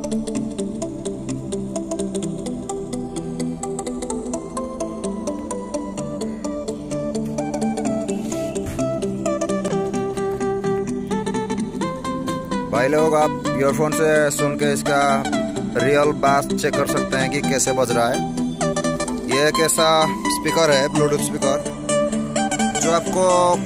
भाई लोग, आप ईयरफोन से सुन के इसका रियल बास चेक कर सकते हैं कि कैसे बज रहा है। ये एक ऐसा स्पीकर है, ब्लूटूथ स्पीकर, जो आपको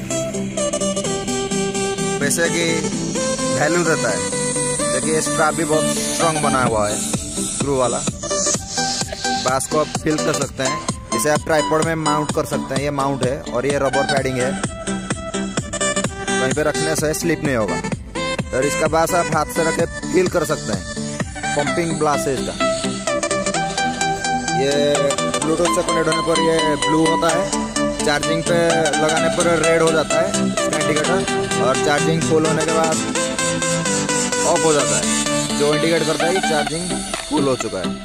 पैसे की वैल्यू देता है। देखिए, स्ट्रैप भी बहुत स्ट्रांग बना हुआ है, स्क्रू वाला। बास को आप फील कर सकते हैं। इसे आप ट्राइपॉड में माउंट कर सकते हैं। ये माउंट है और ये रबर पैडिंग है, कहीं पे रखने से स्लिप नहीं होगा। और इसका बास आप हाथ से रखे फील कर सकते हैं। पंपिंग ब्लास है इसका। ये ब्लूटूथ से कनेक्ट होने पर ये ब्लू होता है, चार्जिंग पे लगाने पर रेड हो जाता है इसका इंडिकेटर, और चार्जिंग फुल होने के बाद ऑफ हो जाता है, जो इंडिकेट करता है कि चार्जिंग फुल हो चुका है।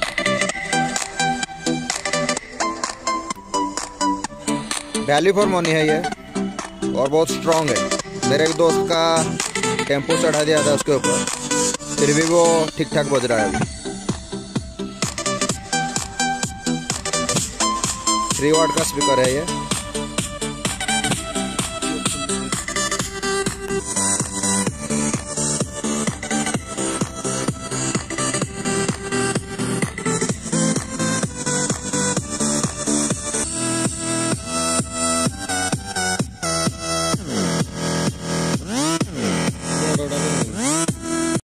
वैल्यू फॉर मनी है ये, और बहुत स्ट्रांग है। मेरे एक दोस्त का टेम्पो चढ़ा दिया था उसके ऊपर, फिर भी वो ठीक ठाक बज रहा है अभी। 3 वाट का स्पीकर है ये।